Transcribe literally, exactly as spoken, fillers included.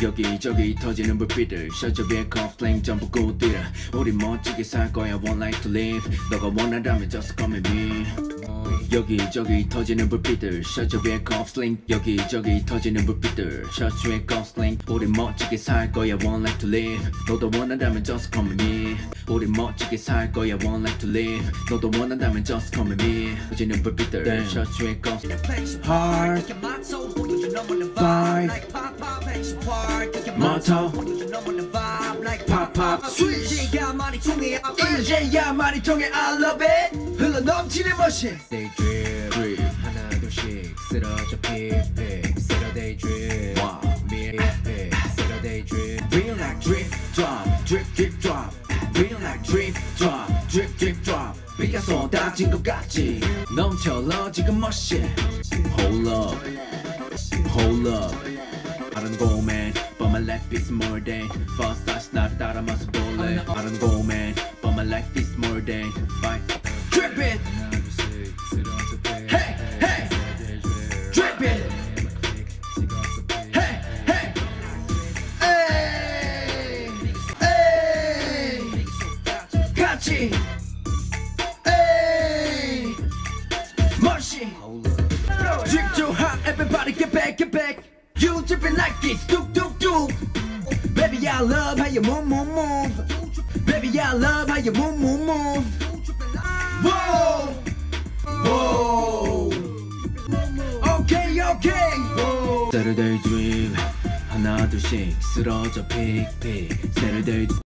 여기저기 터지는 불빛들 셔츠비에 컵슬링 전부 고디라 우리 멋지게 살 거야 one life to live 너가 원한다면 just come with me 여기저기 터지는 불빛들 셔츠비에 컵슬링 여기저기 터지는 불빛들 셔츠에 컵슬링 우리 멋지게 살 거야 one life to live 너도 원한다면 just come with me 우리 멋지게 살 거야 one life to live 너도 원한다면 just come with me 터지는 불빛들 셔츠에 컵슬링 Heart Vibe Motto Pop pop Switch 이제야 말이 통해 이제야 말이 통해 I love it 흘러넘치는 멋이 Stay drip drip 하나 둘씩 쓰러져 픽 픽 쓰러 day drip Wow 밀 픽 쓰러 day drip Real like drip drop drip drip drop Real like drip drop drip drip drop 비가 쏟아진 것 같지 넘쳐러 지금 멋이 Hold up Hold up I don't go man But my life is more than Fast as 나를 따라 마서 볼래 I don't go man But my life is more than Fight Drip it Hey hey Drip it Hey hey Hey Hey 같이 Hey 멋이 Drip too hot Everybody get back get back You dripping like this, doop doop doop. Baby, I love how you move, move, move. Baby, I love how you move, move, move. Whoa, whoa. Okay, okay. Whoa. Saturday dream, 하나 둘씩 쓰러져 픽픽. Saturday.